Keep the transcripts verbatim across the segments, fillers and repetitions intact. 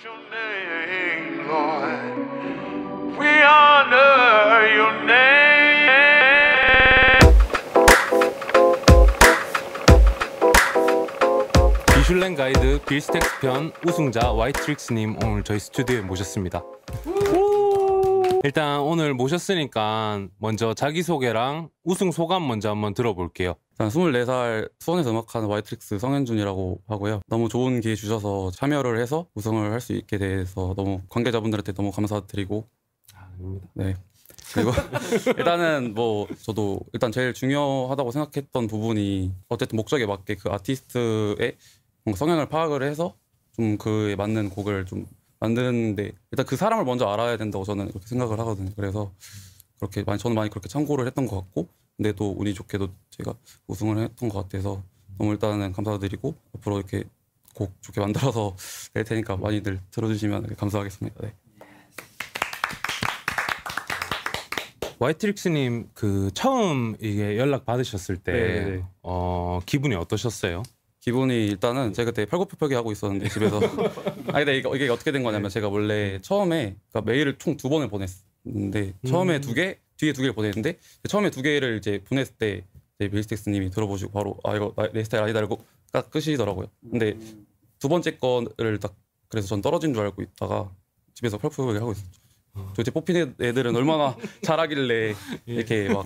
your name, Lord. We honor your name. 비슐랭 가이드 빌스텍스 편 우승자 와이트릭스님 오늘 저희 스튜디오에 모셨습니다. 일단 오늘 모셨으니까 먼저 자기소개랑 우승 소감 먼저 한번 들어볼게요. 일단 스물네 살 수원에서 음악하는 와이트릭스 성현준이라고 하고요. 너무 좋은 기회 주셔서 참여를 해서 우승을 할 수 있게 돼서 너무 관계자분들한테 너무 감사드리고 아닙니다. 네. 그리고 일단은 뭐 저도 일단 제일 중요하다고 생각했던 부분이 어쨌든 목적에 맞게 그 아티스트의 뭔가 성향을 파악을 해서 좀 그에 맞는 곡을 좀 만드는데 일단 그 사람을 먼저 알아야 된다고 저는 그렇게 생각을 하거든요. 그래서 그렇게 많이 저는 많이 그렇게 참고를 했던 것 같고, 근데 또 운이 좋게도 제가 우승을 했던 것 같아서 너무 일단은 감사드리고 앞으로 이렇게 곡 좋게 만들어서 낼 테니까 많이들 들어주시면 감사하겠습니다. 네. 와이트릭스님 그 처음 이게 연락 받으셨을 때 어, 기분이 어떠셨어요? 기분이 일단은 제가 그때 팔굽혀펴기 하고 있었는데 집에서 아니 근데 이게, 이게 어떻게 된 거냐면 제가 원래 처음에 그러니까 메일을 총 두 번을 보냈는데 처음에 음. 두 개, 뒤에 두 개를 보냈는데 처음에 두 개를 이제 보냈을 때 빌스텍스님이 들어보시고 바로 아 이거 내 스타일 아니다 이러고 딱 끄시더라고요. 근데 두 번째 거를 딱 그래서 전 떨어진 줄 알고 있다가 집에서 팔굽혀펴기 하고 있었죠. 도대체 뽑힌 애들은 얼마나 잘하길래 이렇게 막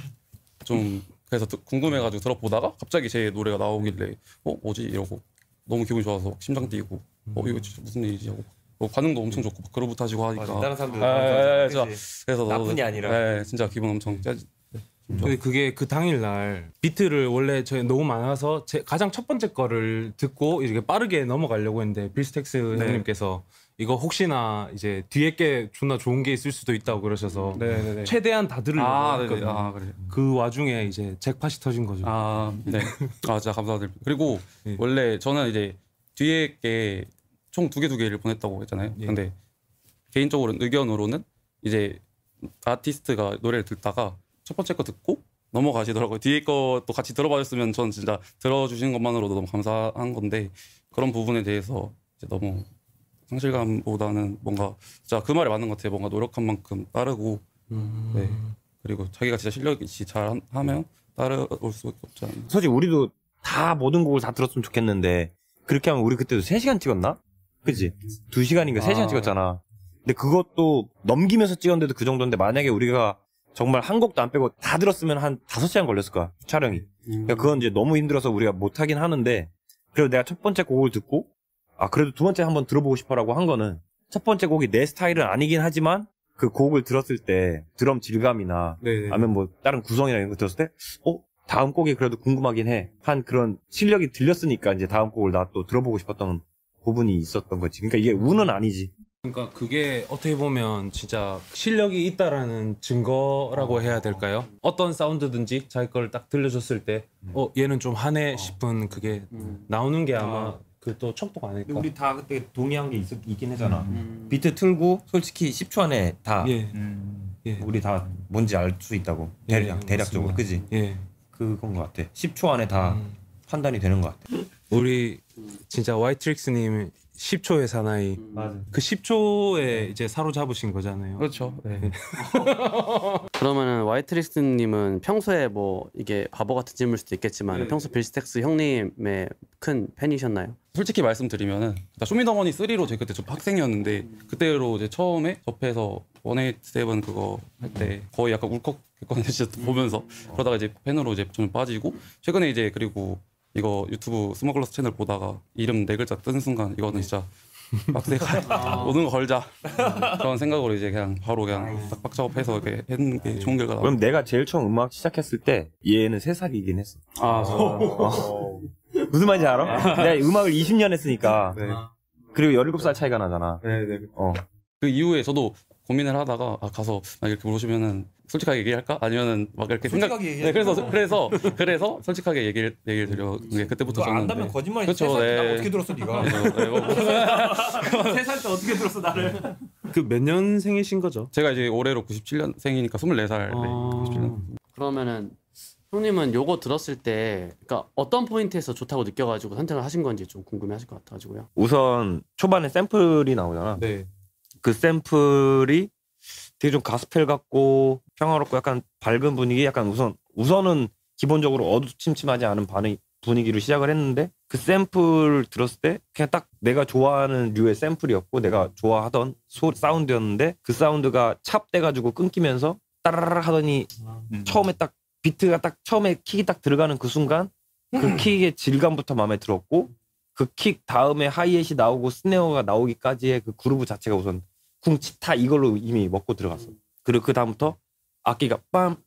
좀 그래서 궁금해가지고 들어보다가 갑자기 제 노래가 나오길래 어 뭐지 이러고 너무 기분이 좋아서 심장 뛰고 어 이거 진짜 무슨 일이지 하고 뭐 반응도 엄청 좋고 그루브 타시고 하니까 맞아, 다른 사람들 아, 진짜 그래서 나쁜이 아니라 네, 진짜 기분 엄청 짜지. 근데 그게 그 당일날 비트를 원래 저희 너무 많아서 제 가장 첫 번째 거를 듣고 이렇게 빠르게 넘어가려고 했는데 빌스텍스 네. 형님께서 이거 혹시나 이제 뒤에 게 존나 좋은 게 있을 수도 있다고 그러셔서 네네네. 최대한 다 들으려고 아, 했거든요. 네네. 아, 그래. 그 와중에 이제 잭팟이 터진 거죠. 아, 네. 아, 진짜 감사드립니다. 그리고 네. 원래 저는 이제 뒤에 게 총 두 개 두 개를 보냈다고 했잖아요. 예. 근데 개인적으로 의견으로는 이제 아티스트가 노래를 듣다가 첫 번째 거 듣고 넘어가시더라고요. 뒤에 것도 같이 들어봐줬으면 전 진짜 들어주신 것만으로도 너무 감사한 건데 그런 부분에 대해서 이제 너무 상실감보다는 뭔가 진짜 그 말에 맞는 것 같아요. 뭔가 노력한 만큼 따르고 음... 네. 그리고 자기가 진짜 실력이 잘 하면 따라올 수밖에 없지 않나. 솔직히 우리도 다 모든 곡을 다 들었으면 좋겠는데 그렇게 하면 우리 그때도 세 시간 찍었나? 그치? 두 시간인가 세 시간 아. 찍었잖아. 근데 그것도 넘기면서 찍었는데도 그 정도인데 만약에 우리가 정말 한 곡도 안 빼고 다 들었으면 한 다섯 시간 걸렸을 거야, 촬영이. 그러니까 그건 이제 너무 힘들어서 우리가 못하긴 하는데 그래도 내가 첫 번째 곡을 듣고 아 그래도 두 번째 한번 들어보고 싶어라고 한 거는 첫 번째 곡이 내 스타일은 아니긴 하지만 그 곡을 들었을 때 드럼 질감이나 네네. 아니면 뭐 다른 구성이나 이런 거 들었을 때 어? 다음 곡이 그래도 궁금하긴 해. 한 그런 실력이 들렸으니까 이제 다음 곡을 나 또 들어보고 싶었던 부분이 있었던 거지. 그러니까 이게 운은 아니지. 그러니까 그게 어떻게 보면 진짜 실력이 있다라는 증거라고 해야 될까요? 어떤 사운드든지 자기 걸 딱 들려줬을 때 어 얘는 좀 하네 싶은 그게 나오는 게 아마 그 또 척도가 아닐까. 우리 다 그때 동의한 게 있, 있긴 하잖아. 비트 틀고 솔직히 십 초 안에 다 예. 예. 우리 다 뭔지 알 수 있다고. 예, 대략, 대략적으로. 맞습니다. 그지? 예. 그건 것 같아. 십 초 안에 다 음. 판단이 되는 것 같아. 우리 진짜 와이트릭스님 십 초의 사나이. 맞아. 그 십 초에 이제 사로잡으신 거잖아요. 그렇죠. 네. 그러면은 와이트릭스님은 평소에 뭐 이게 바보 같은 질문일 수도 있겠지만 네. 평소 빌스텍스 형님의 큰 팬이셨나요? 솔직히 말씀드리면은 쇼미더머니 쓰리로 제가 그때 좀 학생이었는데 그때로 이제 처음에 접해서 원에이트세븐 그거 할 때 거의 약간 울컥했거든요. 진짜 보면서 그러다가 이제 팬으로 이제 좀 빠지고 최근에 이제 그리고 이거 유튜브 스머글러스 채널 보다가 이름 네 글자 뜬 순간 이거는 진짜 빡세 모든 거 걸자 그런 생각으로 이제 그냥 바로 그냥 딱 작업해서 이렇게 했는 게 좋은 결과 나왔어요. 그럼 내가 제일 처음 음악 시작했을 때 얘는 세 살이긴 했어. 아, 어. 무슨 말인지 알아? 내가 음악을 이십 년 했으니까. 네. 그리고 열일곱 살 차이가 나잖아. 네네. 어. 그 이후에 저도 고민을 하다가 아 가서 막 이렇게 물으시면은 솔직하게 얘기할까? 아니면은 막 이렇게 생각. 네, 그래서 그래서 그래서 솔직하게 얘기를 얘기를 드려. 네, 그때부터 저는 안다면 네. 거짓말이지. 그렇죠. 네. 나 어떻게 들었어 네가? 네, 뭐, 세 살 때 어떻게 들었어 나를? 그 몇 년생이신 거죠? 제가 이제 올해로 구십칠 년생이니까 스물네 살. 네, 아. 구십칠 년. 그러면은 형님은 요거 들었을 때 그러니까 어떤 포인트에서 좋다고 느껴가지고 선택을 하신 건지 좀 궁금해하실 것 같아가지고요. 우선 초반에 샘플이 나오잖아. 네. 그 샘플이 되게 좀 가스펠 같고 평화롭고 약간 밝은 분위기, 약간 우선 우선은 기본적으로 어두침침하지 않은 반응, 분위기로 시작을 했는데 그 샘플 들었을 때 그냥 딱 내가 좋아하는 류의 샘플이었고 내가 좋아하던 소, 사운드였는데 그 사운드가 찹돼가지고 끊기면서 따라락 하더니 음. 처음에 딱 비트가 딱 처음에 킥이 딱 들어가는 그 순간 그 킥의 질감부터 마음에 들었고 그 킥 다음에 하이햇이 나오고 스네어가 나오기까지의 그 그루브 자체가 우선 쿵치타 이걸로 이미 먹고 들어갔어. 그리고 그 다음부터 악기가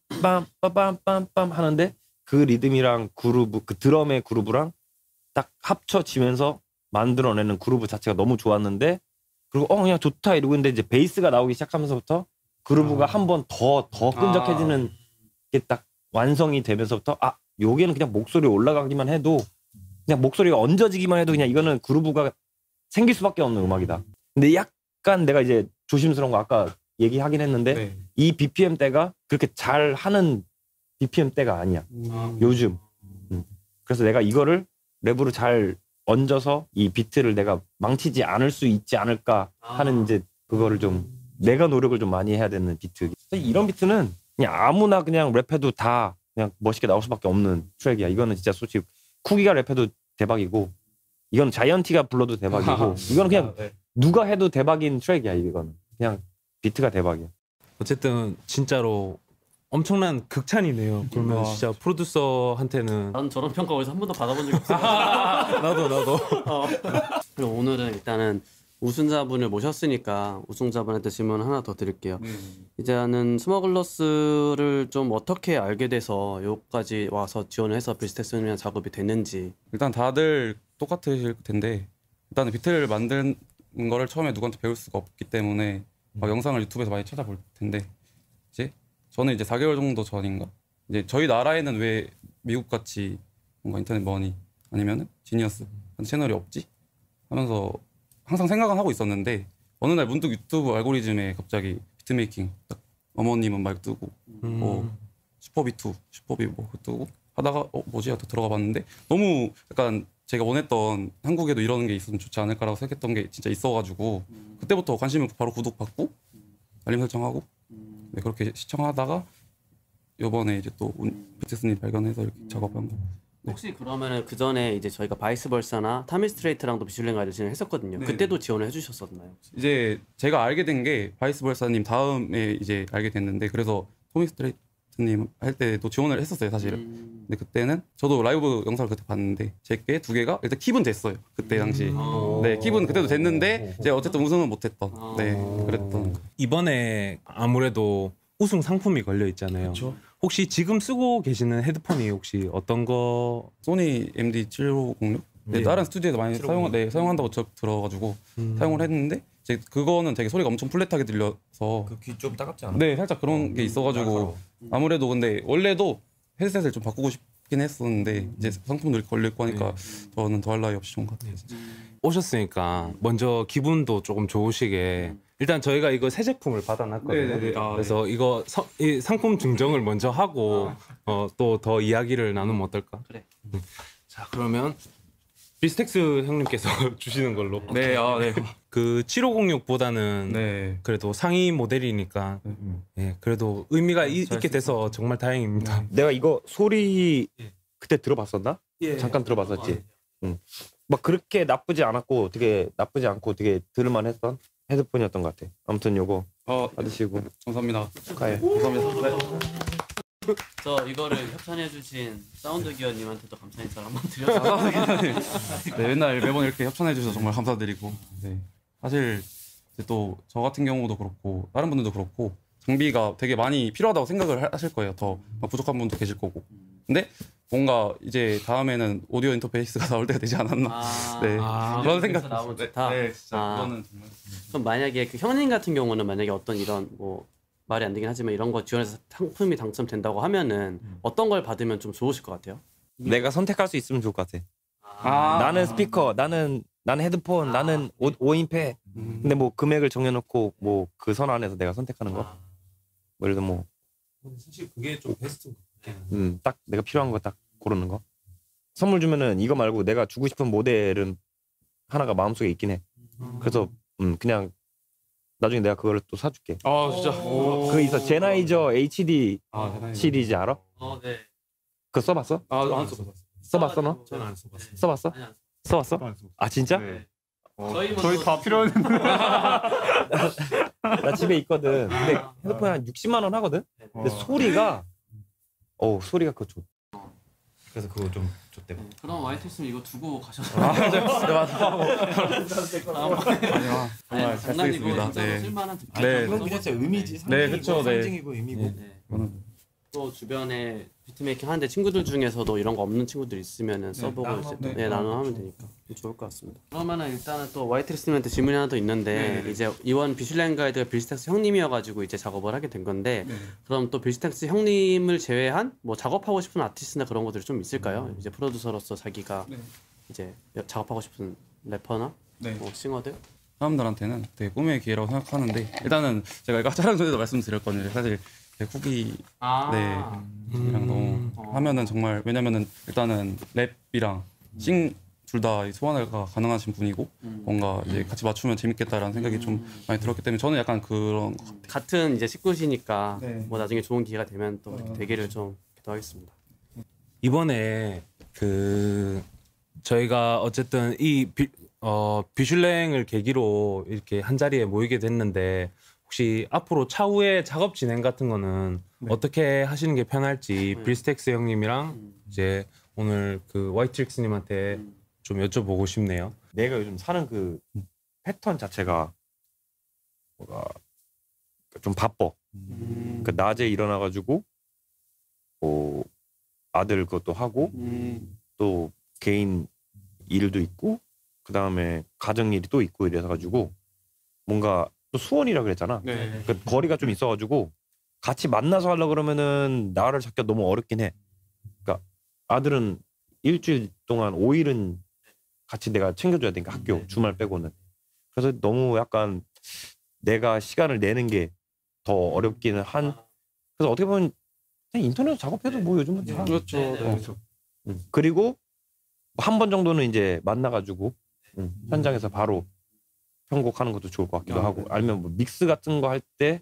빰빰빰빰빰빰 하는데 그 리듬이랑 그루브, 그 드럼의 그루브랑 딱 합쳐지면서 만들어내는 그루브 자체가 너무 좋았는데 그리고 어 그냥 좋다 이러고 있는데 이제 베이스가 나오기 시작하면서부터 그루브가 한 번 더 더 끈적해지는 게 딱 완성이 되면서부터 아 요게는 그냥 목소리 올라가기만 해도 그냥 목소리가 얹어지기만 해도 그냥 이거는 그루브가 생길 수밖에 없는 음악이다. 근데 약간 내가 이제 조심스러운 거 아까 얘기하긴 했는데 네. 이 비피엠 대가 그렇게 잘 하는 비피엠 대가 아니야. 요즘. 음. 그래서 내가 이거를 랩으로 잘 얹어서 이 비트를 내가 망치지 않을 수 있지 않을까 하는 이제 그거를 좀 내가 노력을 좀 많이 해야 되는 비트. 이런 비트는 그냥 아무나 그냥 랩해도 다 그냥 멋있게 나올 수밖에 없는 트랙이야. 이거는 진짜 솔직히 쿠기가 랩해도 대박이고 이건 자이언티가 불러도 대박이고 이거는 그냥 누가 해도 대박인 트랙이야. 이거는 그냥 비트가 대박이야. 어쨌든 진짜로 엄청난 극찬이네요. 그러면 아. 진짜 프로듀서한테는 난 저런 평가 어디서 한 번도 받아본 적이 없어. 나도 나도 어. 그럼 오늘은 일단은 우승자분을 모셨으니까 우승자분한테 질문 하나 더 드릴게요. 이제는 스머글러스를 좀 어떻게 알게 돼서 여기까지 와서 지원을 해서 비스텍스님이랑 작업이 됐는지. 일단 다들 똑같으실 텐데 일단은 비트를 만드는 거를 처음에 누구한테 배울 수가 없기 때문에 막 영상을 유튜브에서 많이 찾아볼 텐데 이제 저는 이제 사 개월 정도 전인가 이제 저희 나라에는 왜 미국 같이 뭔가 인터넷 머니 아니면은 지니어스 같은 채널이 없지 하면서 항상 생각은 하고 있었는데 어느 날 문득 유튜브 알고리즘에 갑자기 비트메이킹 딱 어머님은 말 뜨고 음. 뭐 슈퍼비투 슈퍼비 뭐 뜨고 하다가 어 뭐지 하다 들어가 봤는데 너무 약간 제가 원했던 한국에도 이런 게 있으면 좋지 않을까라고 생각했던 게 진짜 있어가지고 그때부터 관심을 바로 구독받고 알림 설정하고 네, 그렇게 시청하다가 이번에 이제 또 비트스님 발견해서 이렇게 작업한 거. 혹시 그러면은 그 전에 이제 저희가 바이스벌사나 타미스트레이트랑도 비슐랭 가이드 진행했었거든요. 네. 그때도 지원을 해주셨었나요? 이제 제가 알게 된 게 바이스벌사님 다음에 이제 알게 됐는데 그래서 토미 스트레이트님 할 때도 지원을 했었어요 사실은. 음. 근데 그때는 저도 라이브 영상을 그때 봤는데 제게 두 개가 일단 킵은 됐어요 그때 당시. 음. 네 킵은 그때도 됐는데 이제 어쨌든 우승은 못했던. 아. 네 그랬던. 이번에 아무래도 우승 상품이 걸려 있잖아요. 혹시 지금 쓰고 계시는 헤드폰이 혹시 어떤 거? 소니 엠디 칠오공육. 네, 네. 다른 스튜디오에서 많이 사용 네, 사용한다고 저 들어가지고 음. 사용을 했는데 이제 그거는 되게 소리가 엄청 플랫하게 들려서 그 귀 좀 따갑지 않아? 네 살짝 그런 게 있어가지고 아무래도 근데 원래도 헤드셋을 좀 바꾸고 싶긴 했었는데 이제 상품도 이렇게 걸릴 거니까 저는 더할 나위 없이 좋은 것 같아요. 진짜. 오셨으니까 먼저 기분도 조금 좋으시게 일단 저희가 이거 새 제품을 받아놨거든요. 네네네. 아, 그래서 이거 서, 이 상품 증정을 먼저 하고 어, 또 더 이야기를 나누면 어떨까? 그래. 자 그러면 비스텍스 형님께서 주시는 걸로. 네, 아, 네. 그 칠오공육보다는 네. 그래도 상위 모델이니까 예, 그래도 의미가 이, 잘 있게 돼서 정말 다행입니다. 내가 이거 소리 그때 들어봤었나? 예. 잠깐 들어봤었지. 응. 막 그렇게 나쁘지 않았고 되게 나쁘지 않고 되게 들을만했던 헤드폰이었던 것 같아. 아무튼 요거 어, 받으시고 감사합니다. 축하해. 감사합니다. 네. 저 이거를 협찬해주신 사운드 기어님한테도 감사 인사를 한번 드려서. 네, 맨날 매번 이렇게 협찬해 주셔서 정말 감사드리고. 네. 사실 또 저 같은 경우도 그렇고 다른 분들도 그렇고 장비가 되게 많이 필요하다고 생각을 하실 거예요. 더 부족한 분도 계실 거고. 근데 뭔가 이제 다음에는 오디오 인터페이스가 나올 때가 되지 않았나. 아, 네. 아, 그런 생각. 나오면 네, 좋다. 네, 진짜 아. 그거는 정말. 그럼 만약에 그 형님 같은 경우는 만약에 어떤 이런 뭐 말이 안 되긴 하지만 이런 거 지원해서 상품이 당첨된다고 하면은 어떤 걸 받으면 좀 좋으실 것 같아요? 내가 선택할 수 있으면 좋을 것 같아. 아. 나는 스피커, 나는 나는 헤드폰, 아. 나는 오, 오인패. 음. 근데 뭐 금액을 정해놓고 뭐 그 선 안에서 내가 선택하는 거. 뭐 예를 들어 뭐 사실 그게 좀 베스트. 음, 딱 내가 필요한 거 딱 고르는 거. 선물 주면은 이거 말고 내가 주고 싶은 모델은 하나가 마음속에 있긴 해. 그래서 음, 그냥 나중에 내가 그거를 또 사줄게. 아 진짜. 그거 있어. 제나이저 에이치디 아 시리즈 알아? 어, 네. 그거 써봤어? 아안 써봤어. 써봤어 너? 저는 안 써봤어요. 써봤어? 아니, 안 써봤어? 아 진짜? 네. 저희 저희 다 필요한. 나 집에 있거든. 근데 핸드폰이 한 육십만 원 하거든. 근데 소리가 어 소리가 그거 좋. 그래서 그거 좀 좋대. 그럼 와이트리스는 이거 두고 가셔서 아 맞아. 맞아. 아니, 잘 장난이고 쓰겠습니다. 진짜로 네. 쓸만한 득템. 네. 그런 게 자체 의미지. 네, 그쵸, 네. 상징이고 의미고. 네. 또 주변에 뷰티메이킹 하는데 친구들 중에서도 이런 거 없는 친구들 있으면은 써보고 이제 네, 네, 나눠하면 되니까 좋을 것 같습니다. 그러면은 일단은 또 와이트리스님한테 질문이 하나 더 있는데 이제 이원 비슐랭 가이드가 빌스텍스 형님이어가지고 이제 작업을 하게 된 건데 그럼 또 빌스텍스 형님을 제외한 뭐 작업하고 싶은 아티스트나 그런 것들이 좀 있을까요? 이제 프로듀서로서 자기가 이제 작업하고 싶은 래퍼나 네. 뭐 싱어들? 사람들한테는 되게 꿈의 기회라고 생각하는데 일단은 제가 이거 촬영 전에도 말씀드렸거든요. 사실 제 후기 아, 네 이랑 너무 하면은 정말 왜냐면은 일단은 랩이랑 싱 둘 다 소환화가 가능하신 분이고 뭔가 이제 같이 맞추면 재밌겠다라는 생각이 좀 많이 들었기 때문에 저는 약간 그런 것 같아요. 같은 이제 식구시니까 네. 뭐 나중에 좋은 기회가 되면 또 이렇게 되기를 좀 기도하겠습니다. 이번에 그 저희가 어쨌든 이 비, 어, 비슐랭을 계기로 이렇게 한 자리에 모이게 됐는데 혹시 앞으로 차후에 작업 진행 같은 거는 어떻게 하시는 게 편할지 빌스텍스 형님이랑 이제 오늘 그 와이트릭스님한테 좀 여쭤보고 싶네요. 내가 요즘 사는 그 패턴 자체가 뭐가 좀 바빠. 음. 그 낮에 일어나가지고 뭐 아들 그것도 하고 음. 또 개인 일도 있고 그 다음에 가정 일이 또 있고 이래서 가지고 뭔가 또 수원이라 그랬잖아. 네. 그 거리가 좀 있어가지고 같이 만나서 하려 그러면은 나를 잡기가 너무 어렵긴 해. 그러니까 아들은 일주일 동안 오 일은 같이 내가 챙겨줘야 되니까 학교 주말 빼고는. 그래서 너무 약간 내가 시간을 내는 게 더 어렵기는 한. 그래서 어떻게 보면 그냥 인터넷 작업해도 뭐 요즘은 다. 그렇죠. 네, 네. 그렇죠. 음. 그리고 한 번 정도는 이제 만나가지고 음, 현장에서 바로 편곡하는 것도 좋을 것 같기도 아, 하고 네. 아니면 뭐 믹스 같은 거 할 때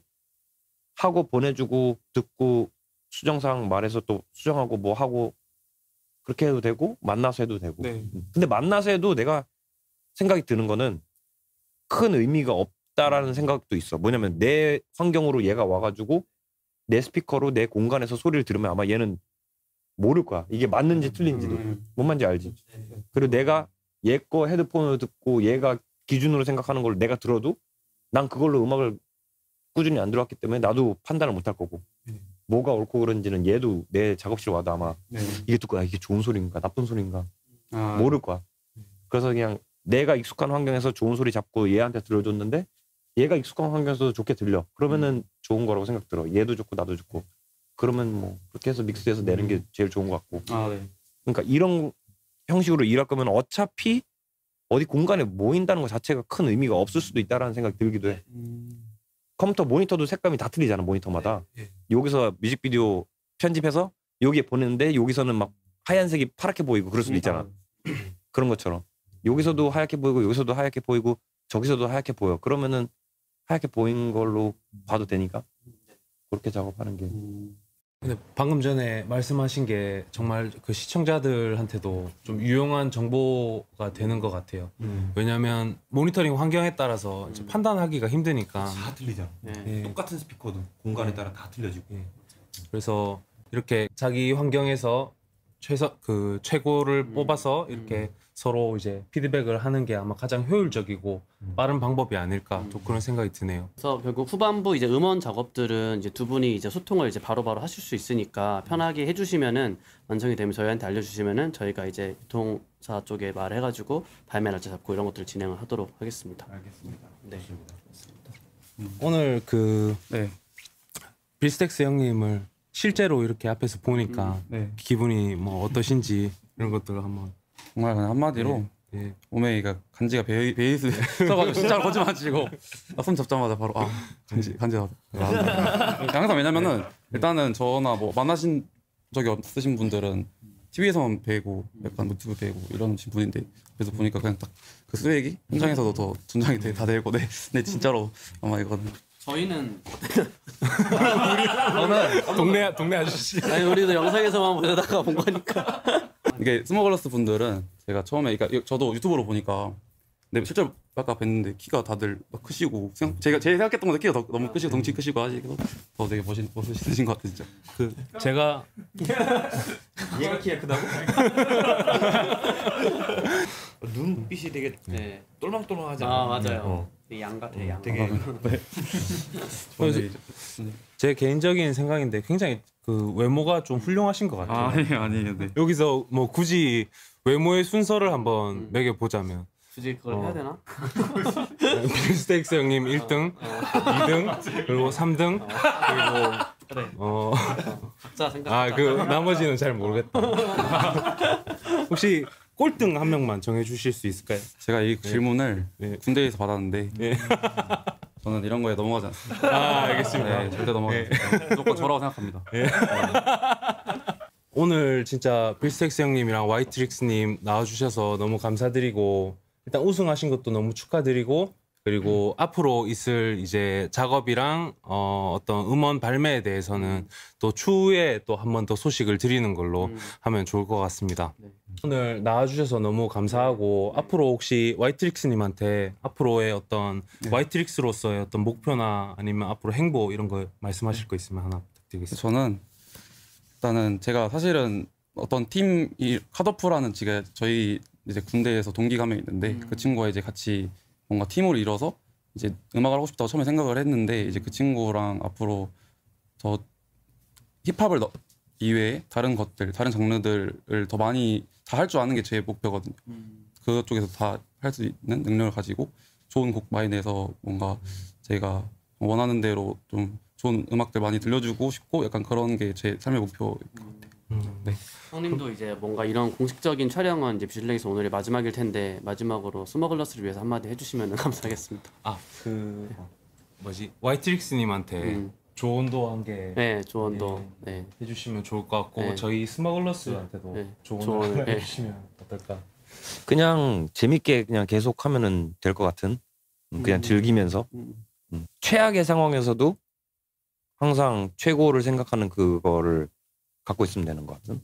하고 보내주고 듣고 수정사항 말해서 또 수정하고 뭐 하고 그렇게 해도 되고 만나서 해도 되고. 네. 음. 근데 만나서 해도 내가 생각이 드는 거는 큰 의미가 없다라는 생각도 있어. 뭐냐면 내 환경으로 얘가 와가지고 내 스피커로 내 공간에서 소리를 들으면 아마 얘는 모를 거야. 이게 맞는지 틀린지도. 음. 뭔 말인지 알지? 그리고 내가 얘 거 헤드폰으로 듣고 얘가 기준으로 생각하는 걸 내가 들어도 난 그걸로 음악을 꾸준히 안 들어왔기 때문에 나도 판단을 못 할 거고 뭐가 옳고 그른지는 얘도 내 작업실 와도 아마 네. 이게 듣고 아, 이게 좋은 소리인가 나쁜 소리인가 아, 모를 거야. 그래서 그냥 내가 익숙한 환경에서 좋은 소리 잡고 얘한테 들려줬는데 얘가 익숙한 환경에서도 좋게 들려. 그러면은 좋은 거라고 생각 들어. 얘도 좋고 나도 좋고. 그러면 뭐 그렇게 해서 믹스해서 내는 게 제일 좋은 것 같고. 아, 네. 그러니까 이런 형식으로 일할 거면 어차피 어디 공간에 모인다는 것 자체가 큰 의미가 없을 수도 있다라는 생각이 들기도 해. 컴퓨터 모니터도 색감이 다 틀리잖아 모니터마다. 여기서 뮤직비디오 편집해서 여기에 보내는데 여기서는 막 하얀색이 파랗게 보이고 그럴 수도 있잖아. 그런 것처럼 여기서도 하얗게 보이고 여기서도 하얗게 보이고 저기서도 하얗게 보여. 그러면은 하얗게 보이는 걸로 봐도 되니까 그렇게 작업하는 게. 근데 방금 전에 말씀하신 게 정말 그 시청자들한테도 좀 유용한 정보가 되는 것 같아요. 왜냐하면 모니터링 환경에 따라서 이제 판단하기가 힘드니까. 다 틀리잖아. 네. 예. 똑같은 스피커도 공간에 따라 다 틀려지고. 그래서 이렇게 자기 환경에서 최소 그 최고를 뽑아서 이렇게 서로 이제 피드백을 하는 게 아마 가장 효율적이고 빠른 방법이 아닐까 또 그런 생각이 드네요. 그래서 결국 후반부 이제 음원 작업들은 이제 두 분이 이제 소통을 이제 바로바로 하실 수 있으니까 편하게 해주시면은 완성이 되면 저희한테 알려주시면은 저희가 이제 유통사 쪽에 말해가지고 발매 날짜 잡고 이런 것들을 진행을 하도록 하겠습니다. 알겠습니다. 네. 오늘 그 네. 빌스텍스 형님을 실제로 이렇게 앞에서 보니까 네. 기분이 뭐 어떠신지 이런 것들을 한번. 정말 그냥 한마디로 예. 오메이가 간지가 베이, 베이스 써가지고 진짜로 거짓말 안 치고 아, 손 잡자마자 바로 아 간지 간지가 항상 왜냐면은 일단은 저나 뭐 만나신 적이 없으신 분들은 티비에서만 배우고 약간 노트북 배우고 이런 분인데 그래서 보니까 그냥 딱 그 스웩이 현장에서도 더 전장이 되- 다 되고 네, 네 진짜로 아마 이거는 저희는 동네 동네 아저씨. 아니 우리도 영상에서만 보다가 본 거니까. 이게 스모글러스 분들은 제가 처음에 그러니까 저도 유튜브로 보니까 근데 실제로 아까 뵀는데 키가 다들 막 크시고 생각, 제가 제일 생각했던 것보다 키가 더, 너무 크시고 덩치 크시고 하시고 더 되게 멋있, 멋있으신 것 같아요 진짜. 그 제가 얘가 키가 크다고? 눈빛이 되게 네. 똘망똘망하지 아 않아? 맞아요. 어. 되게 양 같아 양. 되게 그래서 제 개인적인 생각인데 굉장히 그 외모가 좀 훌륭하신 것 같아요. 아니에요 아니에요 네. 여기서 뭐 굳이 외모의 순서를 한번 매겨 보자면 굳이 그걸 어. 해야 되나? 빌스테이크스 형님 일 등, 이 등, 그리고 삼 등, 그리고 그래. 어, 각자 생각. 아, 그 나머지는 잘 모르겠다. 혹시 꼴등 한 명만 정해 주실 수 있을까요? 제가 이 질문을 네. 군대에서 받았는데 네. 저는 이런 거에 넘어가지 않습니다. 아, 알겠습니다. 네, 절대 넘어가지 않습니다. 무조건 저라고 생각합니다. 오늘 진짜 빌스텍스 형님이랑 와이트릭스님 나와주셔서 너무 감사드리고 일단 우승하신 것도 너무 축하드리고 그리고 앞으로 있을 이제 작업이랑 어, 어떤 음원 발매에 대해서는 또 추후에 또 한 번 더 소식을 드리는 걸로 음. 하면 좋을 것 같습니다. 네. 오늘 나와주셔서 너무 감사하고 앞으로 혹시 와이트릭스님한테 앞으로의 어떤 네. 와이트릭스로서의 어떤 목표나 아니면 앞으로 행보 이런 거 말씀하실 거 있으면 하나 부탁드리겠습니다. 저는 일단은 제가 사실은 어떤 팀이 컷오프라는 지가 저희 이제 군대에서 동기가 한 명 있는데 음. 그 친구와 이제 같이 뭔가 팀으로 이뤄서 이제 음악을 하고 싶다고 처음에 생각을 했는데 이제 그 친구랑 앞으로 더 힙합을 너- 이외에 다른 것들, 다른 장르들을 더 많이 다 할 줄 아는 게 제 목표거든요. 음. 그쪽에서 다 할 수 있는 능력을 가지고 좋은 곡 많이 내서 뭔가 제가 원하는 대로 좀 좋은 음악들 많이 들려주고 싶고 약간 그런 게 제 삶의 목표. 네. 형님도 이제 뭔가 이런 공식적인 촬영은 이제 뷰실랭에서 오늘이 마지막일 텐데 마지막으로 스머글러스를 위해서 한마디 해주시면 감사하겠습니다. 아, 그 뭐지? 와이트릭스님한테 음. 조언도 한 개 네, 조언도. 네. 해주시면 좋을 것 같고 네. 저희 스머글러스한테도 네. 조언을 조언을, 하나 네. 해주시면 어떨까? 그냥 재밌게 그냥 계속 하면은 될 것 같은 음, 그냥 음. 즐기면서 음. 음. 최악의 상황에서도 항상 최고를 생각하는 그거를 갖고 있으면 되는 것 같은.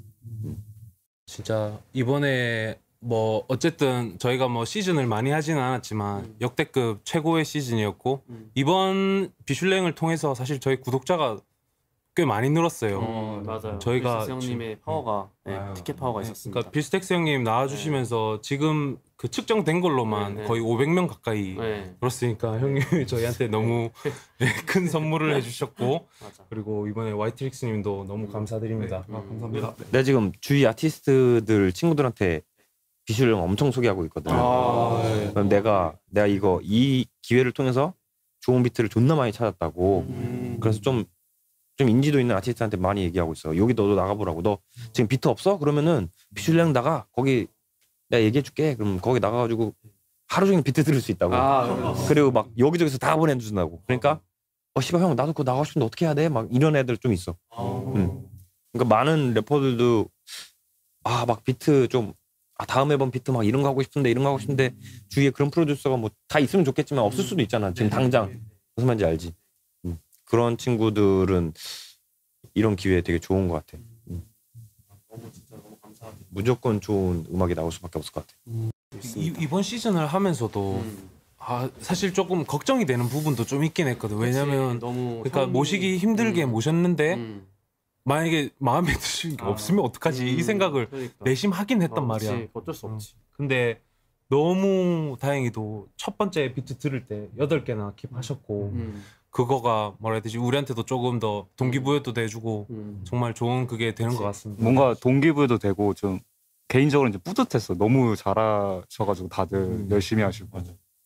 진짜 이번에 뭐 어쨌든 저희가 뭐 시즌을 많이 하지는 않았지만 음. 역대급 최고의 시즌이었고 음. 이번 비슐랭을 통해서 사실 저희 구독자가 꽤 많이 늘었어요. 음, 맞아요. 저희가 빌스텍스 형님의 파워가 네, 아유, 티켓 파워가 네, 있었습니다. 그러니까 빌스텍스 형님 나와주시면서 지금 그 측정된 걸로만 네, 네. 거의 오백 명 가까이 네, 그렇으니까 형님이 저희한테 너무 네, 큰 선물을 해주셨고 맞아. 그리고 이번에 와이트릭스님도 너무 감사드립니다. 음. 아, 감사합니다. 내가 지금 주위 아티스트들 친구들한테 비주얼을 엄청 소개하고 있거든. 아, 네. 그럼 내가 내가 이거 이 기회를 통해서 좋은 비트를 존나 많이 찾았다고. 음. 그래서 좀 좀 인지도 있는 아티스트한테 많이 얘기하고 있어. 여기 너도 나가보라고. 너 지금 비트 없어? 그러면은 비슐랭 나가. 거기 내가 얘기해줄게. 그럼 거기 나가가지고 하루 종일 비트 들을 수 있다고. 아, 그리고 막 여기저기서 다 보내준다고. 그러니까 어 씨발 형 나도 그거 나가고 싶은데 어떻게 해야 돼? 막 이런 애들 좀 있어. 음. 그러니까 많은 래퍼들도 아 막 비트 좀 아, 다음 앨범 비트 막 이런 거 하고 싶은데 이런 거 하고 싶은데 주위에 그런 프로듀서가 뭐 다 있으면 좋겠지만 없을 수도 있잖아. 지금 당장 무슨 말인지 알지? 음. 그런 친구들은 이런 기회에 되게 좋은 것 같아. 음. 너무 진짜 너무 감사합니다. 무조건 좋은 음악이 나올 수밖에 없을 것 같아. 이, 이번 시즌을 하면서도 음. 아, 사실 조금 걱정이 되는 부분도 좀 있긴 했거든. 왜냐면 너무 그러니까 형- 모시기 힘들게 음. 모셨는데 음. 만약에 마음에 드시는 게 아. 없으면 어떡하지 이 음, 생각을 그러니까. 내심 하긴 했단 어, 말이야. 그치, 어쩔 수 없지. 근데 너무 다행히도 첫 번째 비트 들을 때 여덟 개나 킵하셨고 음. 그거가 뭐라 해야 되지 우리한테도 조금 더 동기부여도 돼주고 음. 정말 좋은 그게 되는 것 같습니다. 뭔가 동기부여도 되고 좀 개인적으로 이제 뿌듯했어. 너무 잘하셔가지고 다들 음. 열심히 하시고.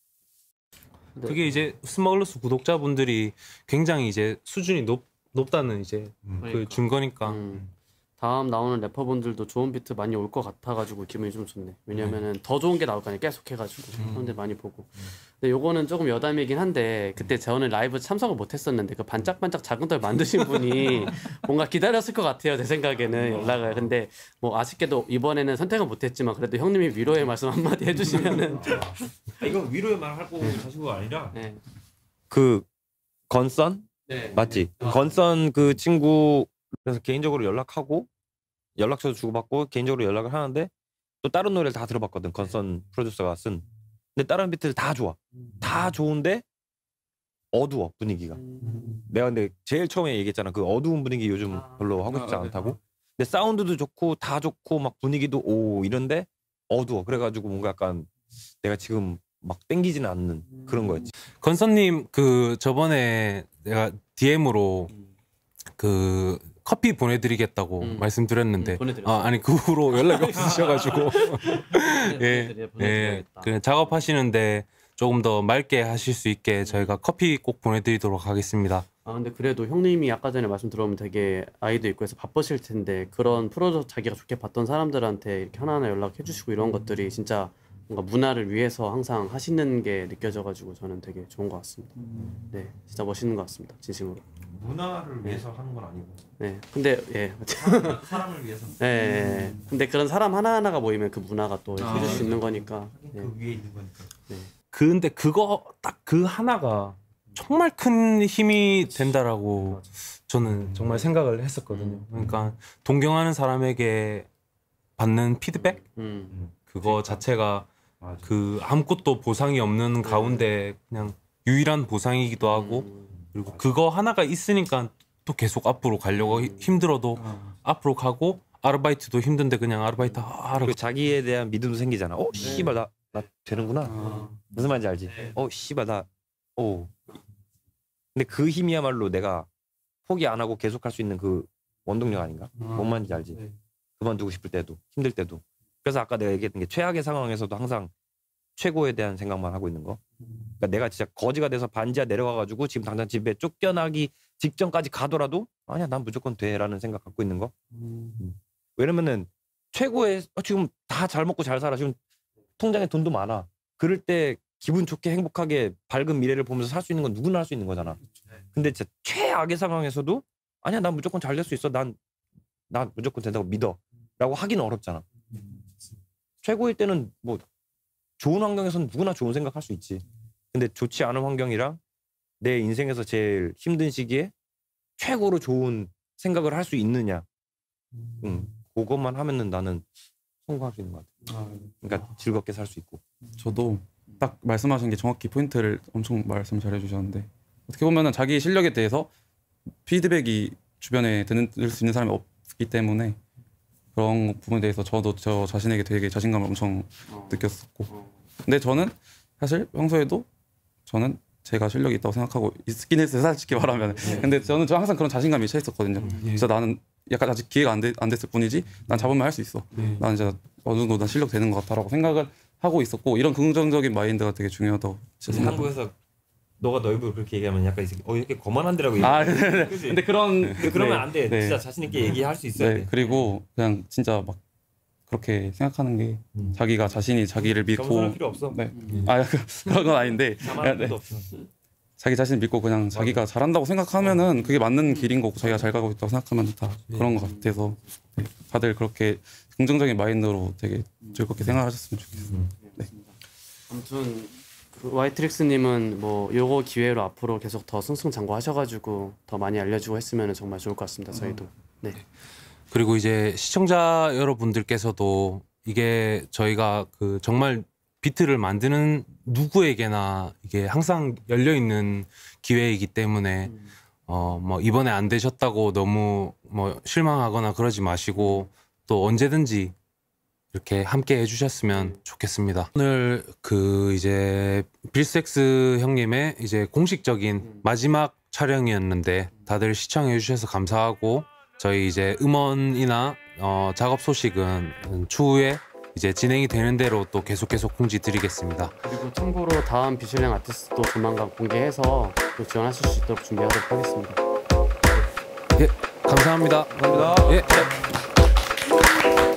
네. 그게 이제 스머글러스 구독자분들이 굉장히 이제 수준이 높 높다는 이제 그 그러니까. 증거니까. 음. 다음 나오는 래퍼분들도 좋은 비트 많이 올 것 같아가지고 기분이 좀 좋네. 왜냐면은 더 좋은 게 나올 거 아니야. 계속 해가지고 사람들 많이 보고. 근데 요거는 조금 여담이긴 한데 그때 저는 라이브 참석을 못했었는데 그 반짝반짝 작은 돌 만드신 분이 뭔가 기다렸을 것 같아요. 제 생각에는 연락을. 근데 뭐 아쉽게도 이번에는 선택은 못했지만 그래도 형님이 위로의 말씀 한마디 해주시면은. 아, 이거 위로의 말 하고 하신 거 아니라 네. 그 건선 네. 맞지? 건선 그 친구 그래서 개인적으로 연락하고 연락처도 주고받고 개인적으로 연락을 하는데 또 다른 노래를 다 들어봤거든. 건선 프로듀서가 쓴. 근데 다른 비트들 다 좋아. 다 좋은데 어두워 분위기가. 내가 근데 제일 처음에 얘기했잖아. 그 어두운 분위기 요즘 별로 하고 싶지 않다고. 근데 사운드도 좋고 다 좋고 막 분위기도 오 이런데 어두워. 그래가지고 뭔가 약간 내가 지금 막 땡기지는 않는 그런 거였지. 건선님 그 저번에 내가 디엠으로 그 커피 보내드리겠다고 음. 말씀드렸는데 음, 보내드렸어요. 아, 아니 그 후로 연락이 없으셔가지고 예, 보내드려, 예, 보내드려야겠다. 그 작업하시는데 조금 더 맑게 하실 수 있게 저희가 커피 꼭 보내드리도록 하겠습니다. 아 근데 그래도 형님이 아까 전에 말씀 들어보면 되게 아이도 있고 해서 바쁘실 텐데 그런 프로젝트 자기가 좋게 봤던 사람들한테 이렇게 하나하나 연락해 주시고 이런 것들이 진짜 뭔가 문화를 위해서 항상 하시는 게 느껴져가지고 저는 되게 좋은 것 같습니다. 네, 진짜 멋있는 것 같습니다. 진심으로. 문화를 위해서 하는 건 아니고 네, 근데 예, 사람을 위해서. 예, 예. 근데 그런 사람 하나 하나가 모이면 그 문화가 또 아, 해줄 수 그렇죠. 있는 거니까. 예. 그 위에 있는 거니까. 근데 그거 딱 그 하나가 정말 큰 힘이 된다라고 저는 정말 생각을 했었거든요. 그러니까 동경하는 사람에게 받는 피드백 음, 그거 자체가 맞아. 그 아무것도 보상이 없는 가운데 그냥 유일한 보상이기도 하고 음, 그리고 그거 하나가 있으니까 또 계속 앞으로 가려고 히- 힘들어도 앞으로 가고 아르바이트도 힘든데 그냥 아르바이트 하라고 그리고 자기에 대한 믿음도 생기잖아. 어, 씨발 나, 나 되는구나. 아, 무슨 말인지 알지? 네. 어, 씨발 나, 오. 근데 그 힘이야말로 내가 포기 안 하고 계속 할 수 있는 그 원동력 아닌가? 뭔 말인지 알지? 네. 그만두고 싶을 때도 힘들 때도. 그래서 아까 내가 얘기했던 게 최악의 상황에서도 항상 최고에 대한 생각만 하고 있는 거. 그러니까 내가 진짜 거지가 돼서 반지하 내려가가지고 지금 당장 집에 쫓겨나기 직전까지 가더라도 아니야 난 무조건 돼라는 생각 갖고 있는 거. 음. 왜냐면은 최고의 어, 지금 다 잘 먹고 잘 살아. 지금 통장에 돈도 많아. 그럴 때 기분 좋게 행복하게 밝은 미래를 보면서 살 수 있는 건 누구나 할 수 있는 거잖아. 근데 진짜 최악의 상황에서도 아니야 난 무조건 잘 될 수 있어. 난 난 무조건 된다고 믿어. 라고 하기는 어렵잖아. 최고일 때는 뭐 좋은 환경에서는 누구나 좋은 생각할 수 있지. 근데 좋지 않은 환경이랑 내 인생에서 제일 힘든 시기에 최고로 좋은 생각을 할 수 있느냐. 음, 그것만 하면은 나는 성공할 수 있는 것 같아. 그러니까 즐겁게 살 수 있고. 저도 딱 말씀하신 게 정확히 포인트를 엄청 말씀 잘 해주셨는데 어떻게 보면은 자기 실력에 대해서 피드백이 주변에 들을 수 있는 사람이 없기 때문에 그런 부분에 대해서 저도 저 자신에게 되게 자신감을 엄청 어, 느꼈었고 어. 근데 저는 사실 평소에도 저는 제가 실력이 있다고 생각하고 있긴 했어요 솔직히 말하면 근데 저는 저 항상 그런 자신감이 차 있었거든요 그래서 나는 약간 아직 기회가 안, 되, 안 됐을 뿐이지 난 잡으면 할 수 있어 나는 진짜 어느 정도 난 실력 되는 것 같다라고 생각을 하고 있었고 이런 긍정적인 마인드가 되게 중요하다고 진짜 생각합니다. 한국에서 너가 너 입으로 그렇게 얘기하면 약간 어 이렇게 거만한데라고 얘기해. 아 근데, 근데 그런 근데 그러면 네, 안 돼. 네. 진짜 자신 있게 얘기할 수 있어야 네, 돼. 그리고 그냥 진짜 막 그렇게 생각하는 게 음. 자기가 자신이 자기를 믿고 겸손할 필요 없어. 네. 아 그런 건 아닌데 자만할 네. 필요도 없어. 자기 자신을 믿고 그냥 자기가 잘한다고 생각하면은 그게 맞는 길인 거고 자기가 잘 가고 있다고 생각하면 다 그런 것 같아서 네. 다들 그렇게 긍정적인 마인드로 되게 즐겁게 생각하셨으면 좋겠어요. 아무튼 그 와이트릭스님은 뭐 요거 기회로 앞으로 계속 더 승승장구하셔가지고 더 많이 알려주고 했으면 정말 좋을 것 같습니다. 저희도. 네. 그리고 이제 시청자 여러분들께서도 이게 저희가 그 정말 비트를 만드는 누구에게나 이게 항상 열려 있는 기회이기 때문에 어 뭐 이번에 안 되셨다고 너무 뭐 실망하거나 그러지 마시고 또 언제든지 이렇게 함께 해주셨으면 좋겠습니다. 오늘 그 이제 빌섹스 형님의 이제 공식적인 마지막 촬영이었는데 다들 시청해 주셔서 감사하고 저희 이제 음원이나 어 작업 소식은 추후에 이제 진행이 되는 대로 또 계속 계속 공지 드리겠습니다. 그리고 참고로 다음 비슐랭 아티스트도 조만간 공개해서 또 지원하실 수 있도록 준비하도록 하겠습니다. 예, 감사합니다. 감사합니다. 예. Hey,